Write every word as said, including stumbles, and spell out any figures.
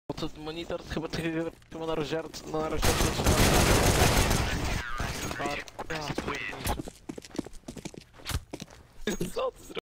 To monitor chyba tego chyba na rozdziarce, na rozdziarce trzeba. Co ty